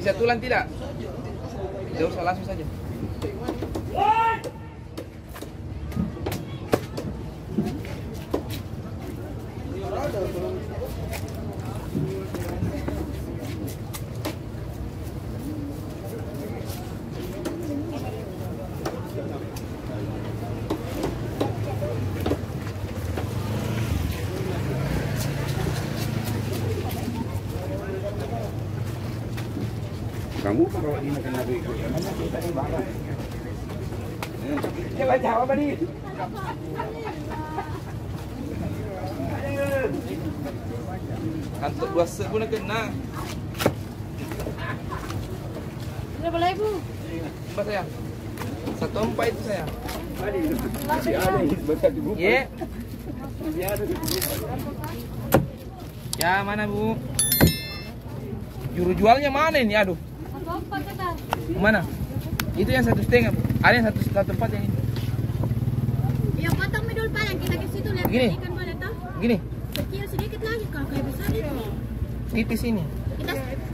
Bisa tulang tidak? Tidak usah, langsung saja. Kamu kalau ini kena duit, mana kita di barang? Coba jawab tadi. Kantuk 2 set pun kena. Berapa lagi, Bu? Mbak saya. 1,4 itu saya. Masih ada yang sebentar di buku. Ye. Masih ada di buku. Ya, mana, Bu? Juru jualnya mana ini? Aduh. Apa kata? Mana? Itu yang 1,5, Bu. Ada yang 1,4 yang ini. Ya potong midul paling kita ke situ lihat Gini. ikan boleh toh? Gini, Kecil sedikit lagi kalau kayak besar itu. tipis ini. Kita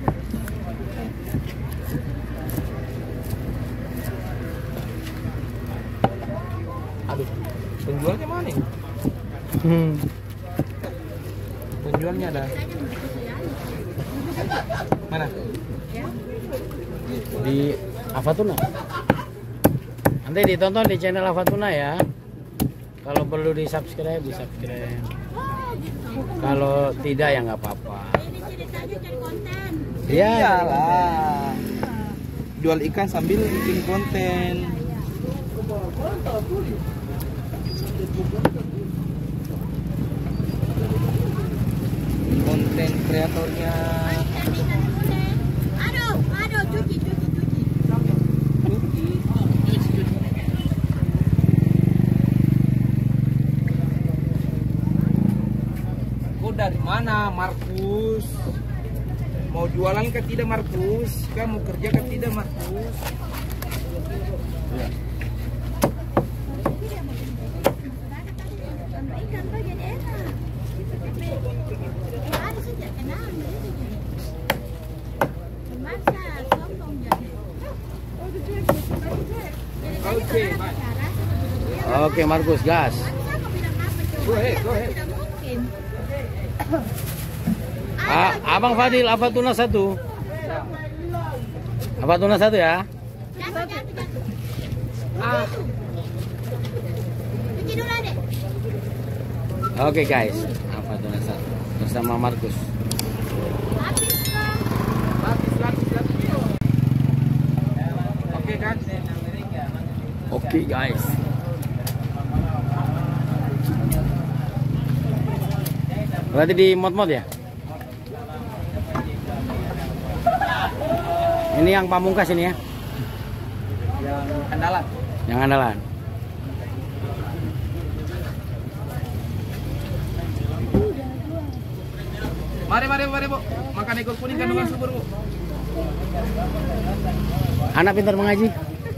Aduh, penjualnya mana ini? Penjualnya ada. Mana? Di Avatuna. Nanti ditonton di channel Avatuna ya. Kalau perlu di subscribe, di subscribe. Kalau tidak ya nggak apa-apa. ini ceritanya cari konten. Iya. Iyalah. Jual ikan sambil bikin konten. Konten kreatornya. Ikan boleh. Aduh, cuci. Kau dari mana, Markus? Mau jualan ke tidak, Markus? Kamu kerja ke tidak, Markus? Ikan tuh jadi enak. Ada saja kenal begitu jadi. Masak, sombong jadi. Oke, Oke, Markus, gas. Aku bilang apa coba? Go ahead, go ahead. Tidak mungkin. Abang Fadil, Avatuna 1. Avatuna 1 ya. Jatuh. Ah, Cuci dulu adek. Oke guys, Avatuna 1 bersama Markus. Habis kok. lapis. Oke kan? Oke guys. Berarti di mod-mod ya? Ini yang pamungkas ini ya? Yang andalan. Yang andalan. Mari, Bu. Makan ekor kuning kandungan subur, Bu. Anak pintar mengaji.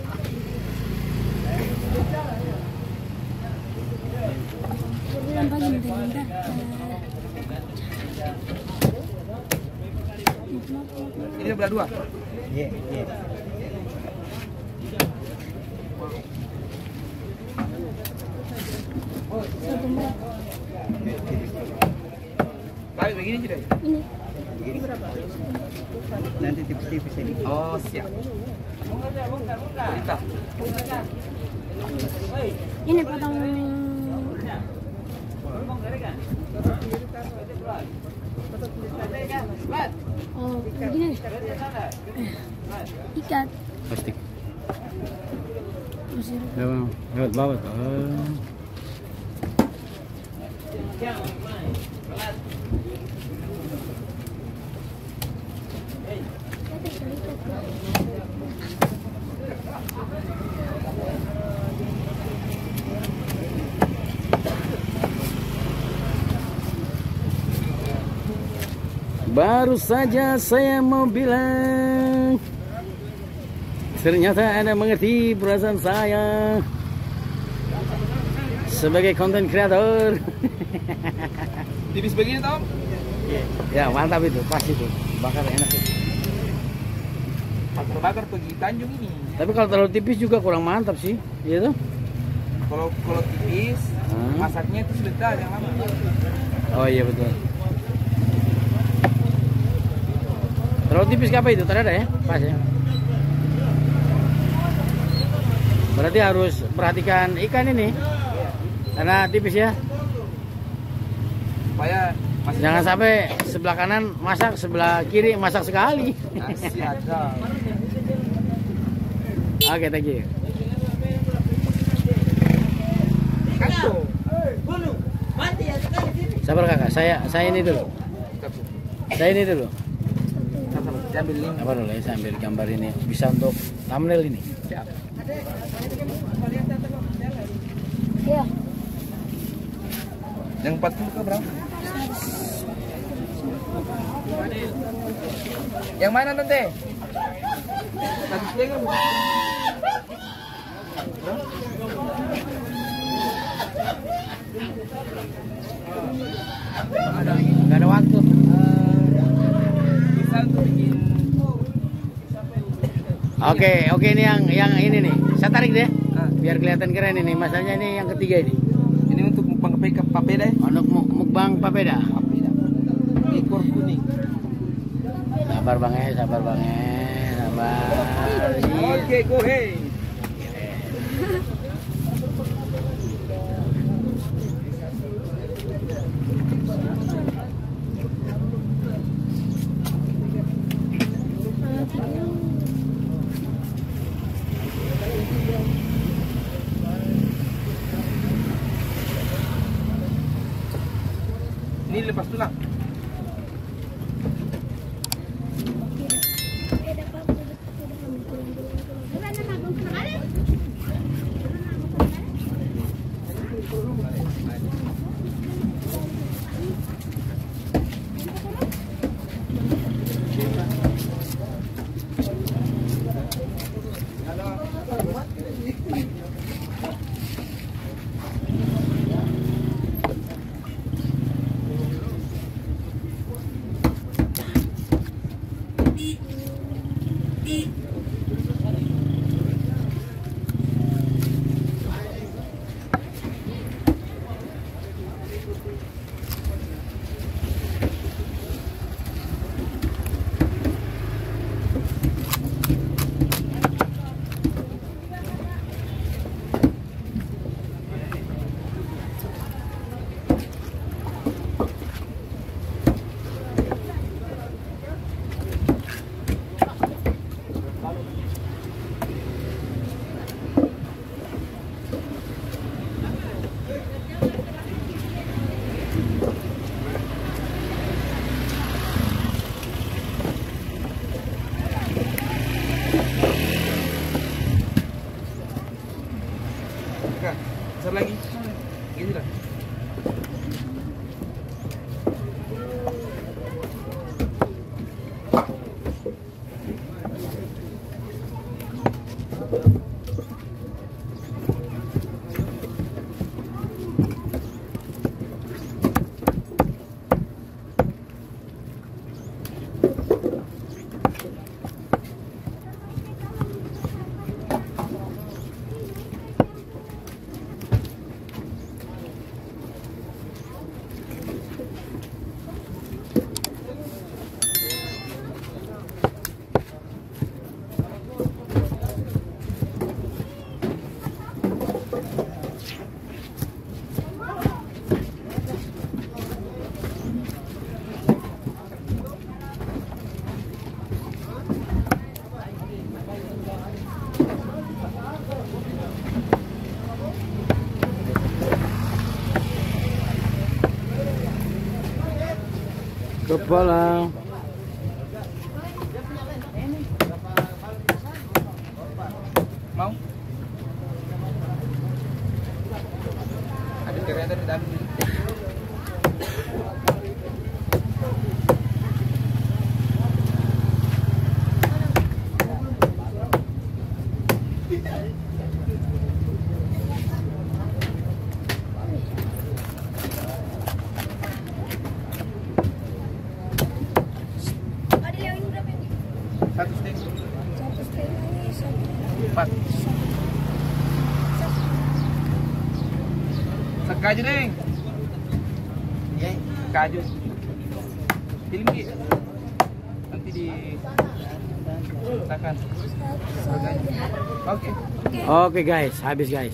Ini belah 2. Iya. Kali begini tidak? Begini berapa? Nanti tipis-tipis ini. Oh, siap. Cerita. Ini potong. Oh, begini. Ikan. Plastik. Mesir. Lewat bawah. Baru saja saya mau bilang, ternyata Anda mengerti perasaan saya sebagai konten kreator. Tipis begini, Tom? Ya mantap itu, pas itu, bakar enak itu. faktor bakar pergi Tanjung ini. Tapi kalau terlalu tipis juga kurang mantap sih, iya tuh. Kalau tipis, masaknya itu sebentar yang lama. Oh iya betul. Terlalu tipis apa itu? Terada ya? Pas ya. Berarti harus perhatikan ikan ini. Karena tipis ya. Supaya Jangan sampai sebelah kanan masak, sebelah kiri masak sekali. nasi ada. Oke, thank you. Sabar kakak, saya ini dulu. Saya ini dulu. Ambil link. Sabar dulu ya, saya ambil gambar ini. Bisa untuk thumbnail ini. Iya. Yang 40 ke berapa? Yang mana tante? 1,5 Bu. Nggak ada waktu. Bisa untuk bikin. Oke, ini yang ini nih. Saya tarik deh. Ah. Biar kelihatan keren ini. Masalahnya ini yang ketiga ini. Ini untuk mukbang papeda ya? Untuk mukbang papeda. Papeda. Ekor kuning. Sabar Bang sabar. Oke, go ahead. Ini lepas tulang. Besar lagi. Gitu lah. Kepala. Mau? Ada kereta di dalam. Sekaju deng. Sekaju. Film Ki. Nanti di letakkan. Oke. Oke guys, habis guys.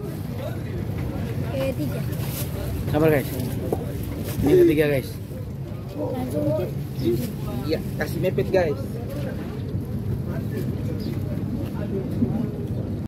Oke, 3. Sabar guys. Ini ketiga guys. Langsung. Iya, kasih mepet guys.